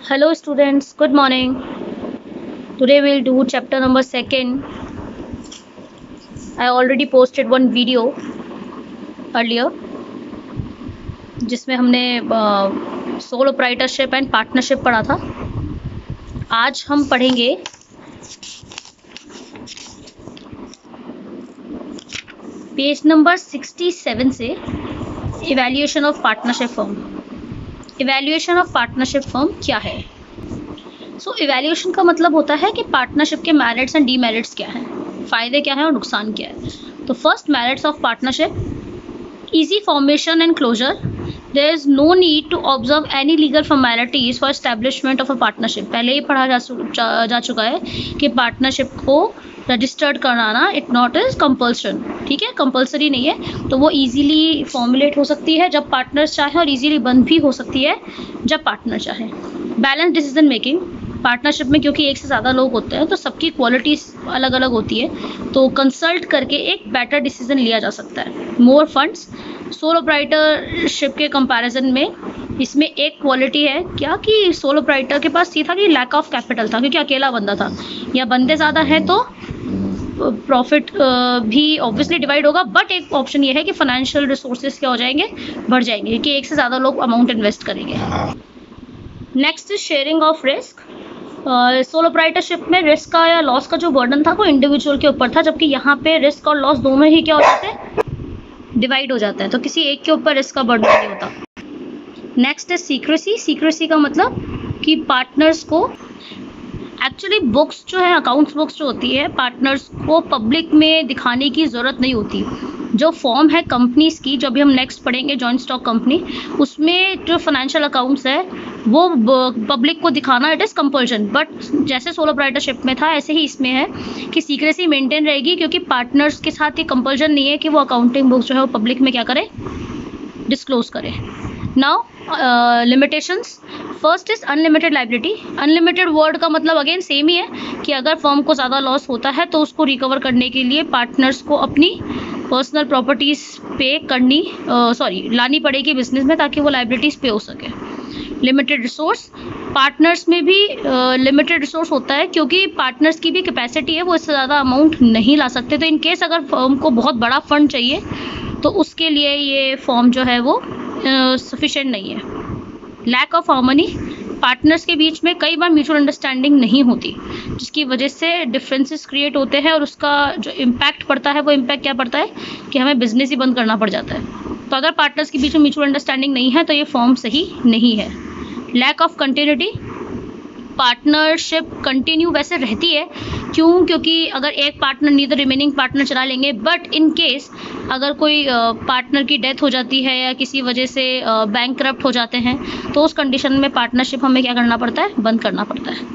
Hello students, good morning. Today we'll do chapter number 2. I already posted one video earlier जिसमें हमने solo proprietorship and partnership पढ़ा था. आज हम पढ़ेंगे पेज नंबर 67 से evaluation of partnership firm. Evaluation of partnership firm क्या है? सो इवैल्यूएशन का मतलब होता है कि पार्टनरशिप के मेरिट्स एंड डीमेरिट्स क्या हैं, फ़ायदे क्या हैं और नुकसान क्या है. तो first, merits of partnership: easy formation and closure. There is no need to observe any legal formalities for establishment of a partnership. पहले ही पढ़ा जा चुका है कि पार्टनरशिप को रजिस्टर्ड कराना इट नॉट इज कंपल्सन. ठीक है, कंपल्सरी नहीं है. तो वो इजीली फॉर्मुलेट हो सकती है जब पार्टनर्स चाहे और इजीली बंद भी हो सकती है जब पार्टनर चाहे. बैलेंस डिसीजन मेकिंग: पार्टनरशिप में क्योंकि एक से ज़्यादा लोग होते हैं तो सबकी क्वालिटीज़ अलग अलग होती है, तो कंसल्ट करके एक बेटर डिसीजन लिया जा सकता है. मोर फंड्स: सोलो प्रोप्राइटरशिप के कंपैरिजन में इसमें एक क्वालिटी है क्या कि सोलो प्रोप्राइटर के पास ये था कि लैक ऑफ कैपिटल था, क्योंकि अकेला बंदा था. या बंदे ज़्यादा हैं तो प्रॉफिट भी ऑब्वियसली डिवाइड होगा, बट एक ऑप्शन ये है कि फाइनेंशियल रिसोर्सेज क्या हो जाएंगे, बढ़ जाएंगे, कि एक से ज़्यादा लोग अमाउंट इन्वेस्ट करेंगे. Next is sharing of risk. Solo proprietorship में रिस्क का या लॉस का जो बर्डन था वो इंडिविजुअल के ऊपर था, जबकि यहाँ पे रिस्क और लॉस दोनों ही क्या हो जाते हैं, डिवाइड हो जाता है. तो किसी एक के ऊपर रिस्क का बर्डन नहीं होता. नेक्स्ट है सीक्रेसी. सीक्रेसी का मतलब कि पार्टनर्स को एक्चुअली बुक्स जो है, अकाउंट्स बुक्स जो होती है, पार्टनर्स को पब्लिक में दिखाने की ज़रूरत नहीं होती. जो फॉर्म है कंपनीज की, जो अभी हम नेक्स्ट पढ़ेंगे जॉइंट स्टॉक कंपनी, उसमें जो फाइनेंशियल अकाउंट्स है वो पब्लिक को दिखाना इट इज़ कंपल्शन. बट जैसे सोलो प्रोप्राइटरशिप में था ऐसे ही इसमें है कि सीक्रेसी मेंटेन रहेगी, क्योंकि पार्टनर्स के साथ ये कंपल्शन नहीं है कि वो अकाउंटिंग बुक्स जो है वो पब्लिक में क्या करें, डिस्क्लोज करें. Now limitations. First is unlimited liability. Unlimited word का मतलब अगेन सेम ही है कि अगर फर्म को ज़्यादा लॉस होता है तो उसको रिकवर करने के लिए पार्टनर्स को अपनी पर्सनल प्रॉपर्टीज़ पे लानी पड़ेगी बिजनेस में, ताकि वो लाइबिलिटीज़ पे हो सके. Limited resource. पार्टनर्स में भी लिमिटेड रिसोर्स होता है, क्योंकि पार्टनर्स की भी कैपेसिटी है, वो इससे ज़्यादा अमाउंट नहीं ला सकते. तो इन केस अगर फर्म को बहुत बड़ा फंड चाहिए तो उसके लिए ये फॉर्म जो है वो सफिशेंट नहीं है. Lack of harmony. पार्टनर्स के बीच में कई बार म्यूचुअल अंडरस्टैंडिंग नहीं होती, जिसकी वजह से डिफरेंसेस क्रिएट होते हैं और उसका जो इम्पैक्ट पड़ता है वो इम्पैक्ट क्या पड़ता है कि हमें बिजनेस ही बंद करना पड़ जाता है. तो अगर पार्टनर्स के बीच में म्यूचुअल अंडरस्टैंडिंग नहीं है तो ये फॉर्म सही नहीं है. Lack of continuity. Partnership continue वैसे रहती है, क्योंकि अगर एक पार्टनर नहीं तो रिमेनिंग पार्टनर चला लेंगे, बट इन केस अगर कोई पार्टनर की डेथ हो जाती है या किसी वजह से बैंकरप्ट हो जाते हैं तो उस कंडीशन में पार्टनरशिप हमें क्या करना पड़ता है, बंद करना पड़ता है.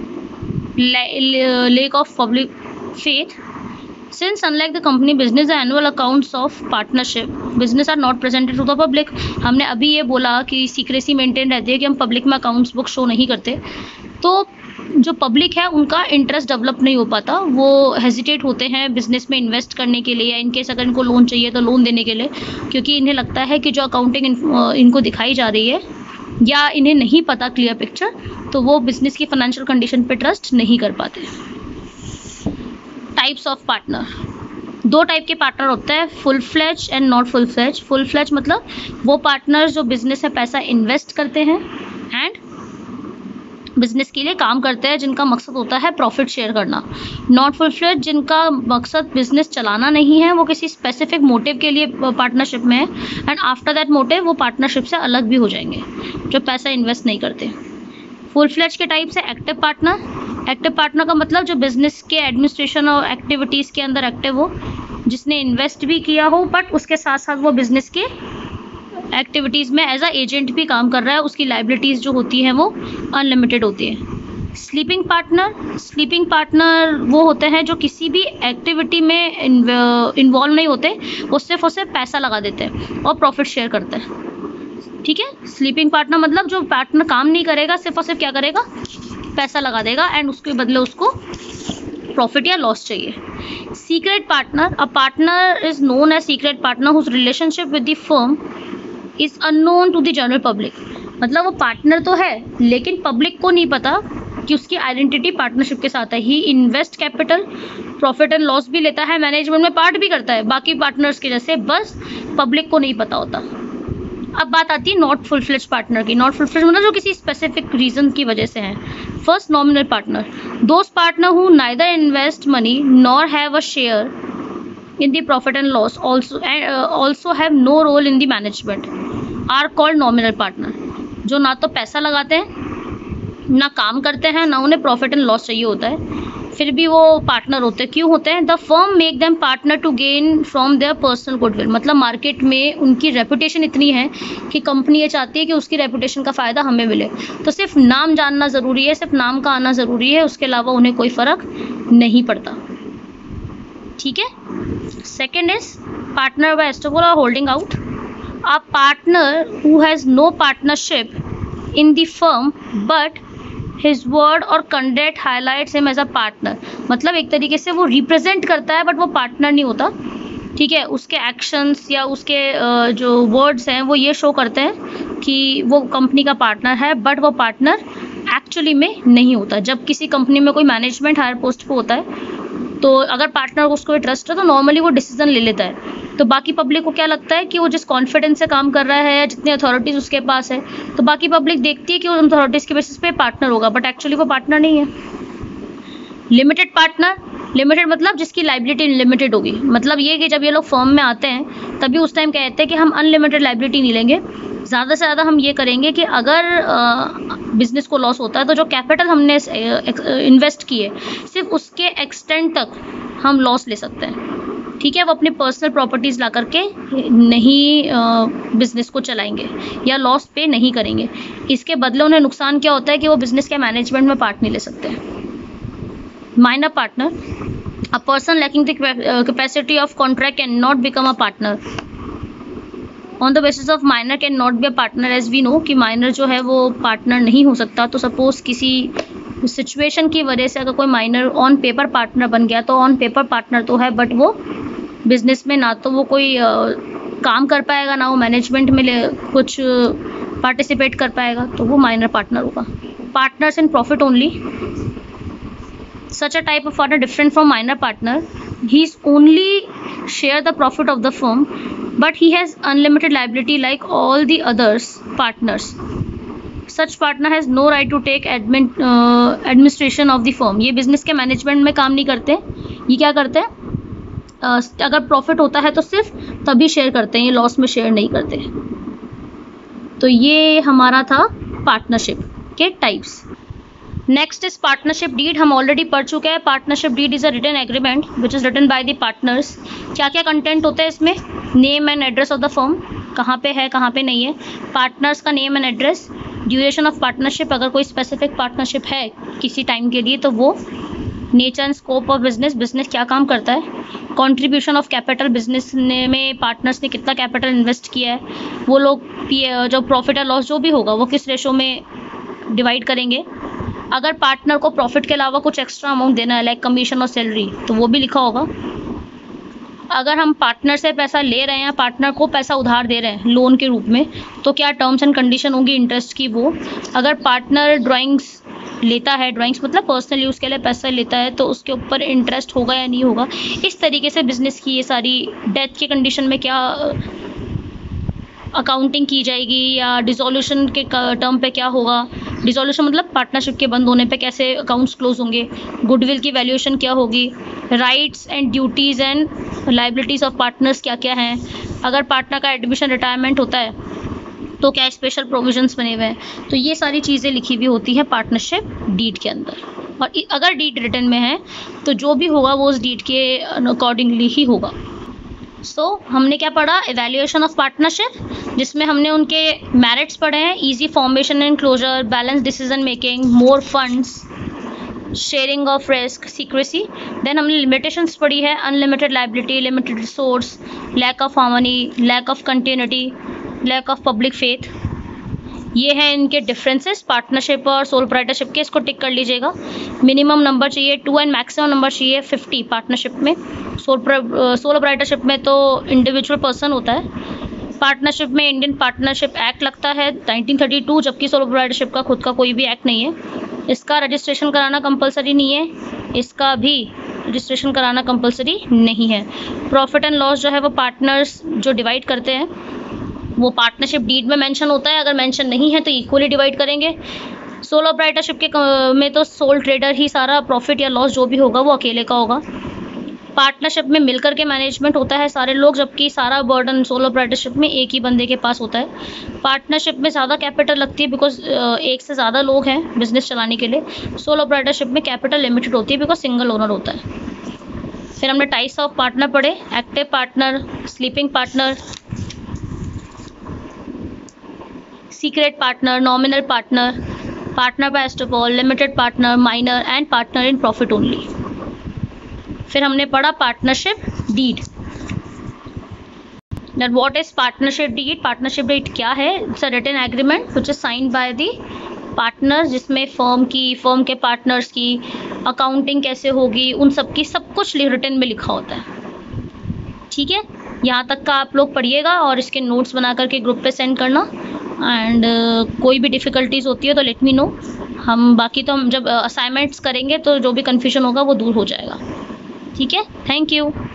Lack of public faith. Since unlike the company business, the annual accounts of partnership business are not presented to the public. हमने अभी ये बोला कि सीक्रेसी मेंटेन रहती है कि हम पब्लिक में अकाउंट्स बुक शो नहीं करते, तो जो पब्लिक है उनका इंटरेस्ट डेवलप नहीं हो पाता. वो हेजिटेट होते हैं बिजनेस में इन्वेस्ट करने के लिए, या इनकेस अगर इनको लोन चाहिए तो लोन देने के लिए, क्योंकि इन्हें लगता है कि जो अकाउंटिंग इनको दिखाई जा रही है या इन्हें नहीं पता क्लियर पिक्चर, तो वो बिजनेस की फाइनेंशियल कंडीशन पे ट्रस्ट नहीं कर पाते. Types of partner. दो टाइप के पार्टनर होते हैं, full fledge and not full fledge. Full fledge मतलब वो पार्टनर्स जो बिजनेस में पैसा इन्वेस्ट करते हैं एंड बिजनेस के लिए काम करते हैं, जिनका मकसद होता है प्रॉफिट शेयर करना. नॉट फुल फ्लेज जिनका मकसद बिजनेस चलाना नहीं है, वो किसी स्पेसिफिक मोटिव के लिए पार्टनरशिप में है, एंड आफ्टर दैट मोटिव वो पार्टनरशिप से अलग भी हो जाएंगे, जो पैसा इन्वेस्ट नहीं करते. फुल फ्लेज के टाइप से एक्टिव पार्टनर. एक्टिव पार्टनर का मतलब जो बिजनेस के एडमिनिस्ट्रेशन और एक्टिविटीज़ के अंदर एक्टिव हो, जिसने इन्वेस्ट भी किया हो बट उसके साथ साथ वो बिजनेस के एक्टिविटीज़ में एज अ एजेंट भी काम कर रहा है, उसकी लाइबिलिटीज़ जो होती हैं वो अनलिमिटेड होती है. Sleeping partner. स्लीपिंग पार्टनर वो होते हैं जो किसी भी एक्टिविटी में इन्वॉल्व नहीं होते, वो सिर्फ और सिर्फ पैसा लगा देते हैं और प्रॉफिट शेयर करते हैं. ठीक है, स्लीपिंग पार्टनर मतलब जो पार्टनर काम नहीं करेगा, सिर्फ और सिर्फ क्या करेगा, पैसा लगा देगा एंड उसके बदले उसको प्रॉफिट या लॉस चाहिए. Secret partner. A partner is known as secret partner whose relationship with the firm is unknown to the general public. मतलब वो पार्टनर तो है लेकिन पब्लिक को नहीं पता कि उसकी आइडेंटिटी पार्टनरशिप के साथ है। ही invest capital, profit and loss भी लेता है, मैनेजमेंट में पार्ट भी करता है बाकी पार्टनर्स के जैसे, बस पब्लिक को नहीं पता होता। अब बात आती है नॉट फुल फ्लेज पार्टनर की। नॉट फुल फ्लेज मतलब जो किसी स्पेसिफिक रीजन की वजह से है। First, nominal partner, those partner who neither invest money nor have a share in the profit and loss also have no role in the management are called nominal partner। जो ना तो पैसा लगाते हैं ना काम करते हैं ना उन्हें प्रॉफिट एंड लॉस चाहिए होता है, फिर भी वो पार्टनर होते हैं। क्यों होते हैं? The firm make them partner to gain from their personal goodwill. मतलब मार्केट में उनकी रेपुटेशन इतनी है कि कंपनी ये चाहती है कि उसकी रेपुटेशन का फ़ायदा हमें मिले, तो सिर्फ नाम जानना ज़रूरी है, सिर्फ नाम का आना ज़रूरी है, उसके अलावा उन्हें कोई फ़र्क नहीं पड़ता। ठीक है। Second is partner by estoppel और holding out. A partner who has no partnership in the firm but his word और conduct highlights him as a partner. मतलब एक तरीके से वो रिप्रेजेंट करता है बट वो पार्टनर नहीं होता। ठीक है, उसके एक्शंस या उसके जो वर्ड्स हैं वो ये शो करते हैं कि वो कंपनी का पार्टनर है, बट वो पार्टनर एक्चुअली में नहीं होता। जब किसी कंपनी में कोई मैनेजमेंट हायर पोस्ट पे होता है तो अगर पार्टनर को उसको ट्रस्ट है तो नॉर्मली वो डिसीजन ले लेता है। तो बाकी पब्लिक को क्या लगता है कि वो जिस कॉन्फिडेंस से काम कर रहा है या जितनी अथॉरिटीज़ उसके पास है, तो बाकी पब्लिक देखती है कि वो उन अथॉरिटीज़ के बेसिस पे पार्टनर होगा, बट एक्चुअली वो पार्टनर नहीं है। लिमिटेड पार्टनर, लिमिटेड मतलब जिसकी लाइबिलिटी लिमिटेड होगी। मतलब ये कि जब ये लोग फर्म में आते हैं तभी उस टाइम कहते हैं कि हम अनलिमिटेड लाइबिलिटी नहीं लेंगे, ज़्यादा से ज़्यादा हम ये करेंगे कि अगर बिजनेस को लॉस होता है तो जो कैपिटल हमने इन्वेस्ट किए सिर्फ उसके एक्सटेंट तक हम लॉस ले सकते हैं। ठीक है, वो अपनी पर्सनल प्रॉपर्टीज़ ला करके नहीं बिजनेस को चलाएंगे या लॉस पे नहीं करेंगे। इसके बदले उन्हें नुकसान क्या होता है कि वो बिजनेस के मैनेजमेंट में पार्ट नहीं ले सकते। Minor partner, a person lacking the capacity of contract can not become a partner on the basis of minor can not be a partner. As we know कि माइनर जो है वो partner नहीं हो सकता। तो सपोज किसी सिचुएशन की वजह से अगर कोई माइनर ऑन पेपर पार्टनर बन गया तो ऑन पेपर पार्टनर तो है, बट वो बिजनेस में ना तो वो कोई काम कर पाएगा ना वो मैनेजमेंट में कुछ पार्टिसिपेट कर पाएगा, तो वो माइनर पार्टनर होगा। Partners in profit only, such a type of partner different from minor partner. He is only share the profit of the firm, but he has unlimited liability like all the others partners. Such partner has no right to take administration of the firm. ये business के management में काम नहीं करते। ये क्या करते हैं, अगर प्रॉफिट होता है तो सिर्फ तभी शेयर करते हैं, ये लॉस में शेयर नहीं करते। तो ये हमारा था पार्टनरशिप के types. Next is partnership deed. हम ऑलरेडी पढ़ चुके हैं। Partnership deed is a written agreement which is written by the partners. क्या क्या कंटेंट होता है इसमें? Name and address of the firm, कहाँ पे है कहाँ पे नहीं है, पार्टनर्स का name and address, duration of partnership, अगर कोई स्पेसिफिक पार्टनरशिप है किसी टाइम के लिए तो वो, nature and scope of business, business क्या काम करता है, कंट्रीब्यूशन ऑफ कैपिटल, बिजनेस में पार्टनर्स ने कितना कैपिटल इन्वेस्ट किया है, वो लोग जो प्रॉफिट या लॉस जो भी होगा वो किस रेशो में डिवाइड करेंगे। अगर पार्टनर को प्रॉफिट के अलावा कुछ एक्स्ट्रा अमाउंट देना है लाइक कमीशन और सैलरी तो वो भी लिखा होगा। अगर हम पार्टनर से पैसा ले रहे हैं, पार्टनर को पैसा उधार दे रहे हैं लोन के रूप में, तो क्या टर्म्स एंड कंडीशन होंगी इंटरेस्ट की वो। अगर पार्टनर ड्राइंग्स लेता है, ड्राइंग्स मतलब पर्सनल यूज़ के लिए पैसा लेता है, तो उसके ऊपर इंटरेस्ट होगा या नहीं होगा। इस तरीके से बिजनेस की ये सारी डेथ के कंडीशन में क्या अकाउंटिंग की जाएगी या डिसोल्यूशन के टर्म पे क्या होगा। डिसोल्यूशन मतलब पार्टनरशिप के बंद होने पे कैसे अकाउंट्स क्लोज होंगे। गुडविल की वैल्यूएशन क्या होगी। Rights and duties and liabilities of partners क्या क्या हैं। अगर पार्टनर का एडमिशन रिटायरमेंट होता है तो क्या स्पेशल प्रोविजंस बने हुए हैं। तो ये सारी चीज़ें लिखी हुई होती है पार्टनरशिप डीड के अंदर। और अगर डीड रिटन में है तो जो भी होगा वो उस डीड के अकॉर्डिंगली ही होगा। हमने क्या पढ़ा? इवैल्यूएशन ऑफ पार्टनरशिप, जिसमें हमने उनके मेरिट्स पढ़े हैं। Easy formation and closure, balance decision making, more funds, sharing of risk, secrecy. Then हमने लिमिटेशंस पढ़ी है। Unlimited liability, limited resource, lack of harmony, lack of continuity, lack of public faith. ये हैं इनके डिफरेंसेस पार्टनरशिप और sole proprietorship के। इसको टिक कर लीजिएगा। मिनिमम नंबर चाहिए 2 एंड मैक्सिमम नंबर चाहिए 50 पार्टनरशिप में। सोल प्रोप्राइटरशिप में तो इंडिविजुअल पर्सन होता है, पार्टनरशिप में इंडियन पार्टनरशिप एक्ट लगता है 1932, जबकि सोलो प्रोप्राइटरशिप का खुद का कोई भी एक्ट नहीं है। इसका रजिस्ट्रेशन कराना कंपलसरी नहीं है, इसका भी रजिस्ट्रेशन कराना कंपलसरी नहीं है। प्रॉफिट एंड लॉस जो है वो पार्टनर्स जो डिवाइड करते हैं वो पार्टनरशिप डीड में मेंशन होता है, अगर मेंशन नहीं है तो इक्वली डिवाइड करेंगे। सोलो प्रोप्राइटरशिप के में तो सोल ट्रेडर ही सारा प्रॉफिट या लॉस जो भी होगा वो अकेले का होगा। पार्टनरशिप में मिलकर के मैनेजमेंट होता है सारे लोग, जबकि सारा बर्डन सोलो प्रोप्राइटरशिप में एक ही बंदे के पास होता है। पार्टनरशिप में ज़्यादा कैपिटल लगती है बिकॉज एक से ज़्यादा लोग हैं बिजनेस चलाने के लिए। सोलो प्रोप्राइटरशिप में कैपिटल लिमिटेड होती है बिकॉज सिंगल ओनर होता है। फिर हमने टाइप्स ऑफ पार्टनर पढ़े, active partner, sleeping partner, secret partner, nominal partner, partner by estoppel, limited partner, minor and partner in profit only. फिर हमने पढ़ा partnership deed. Now what is partnership deed? Partnership deed क्या है? It's a written agreement which is signed by the partners, जिसमें firm के partners की accounting कैसे होगी, उन सब की सब कुछ रिटन में लिखा होता है। ठीक है, यहाँ तक का आप लोग पढ़िएगा और इसके नोट्स बना करके ग्रुप पे सेंड करना। एंड कोई भी डिफ़िकल्टीज़ होती है तो लेट मी नो। हम जब असाइनमेंट्स करेंगे तो जो भी कन्फ्यूजन होगा वो दूर हो जाएगा। ठीक है, थैंक यू।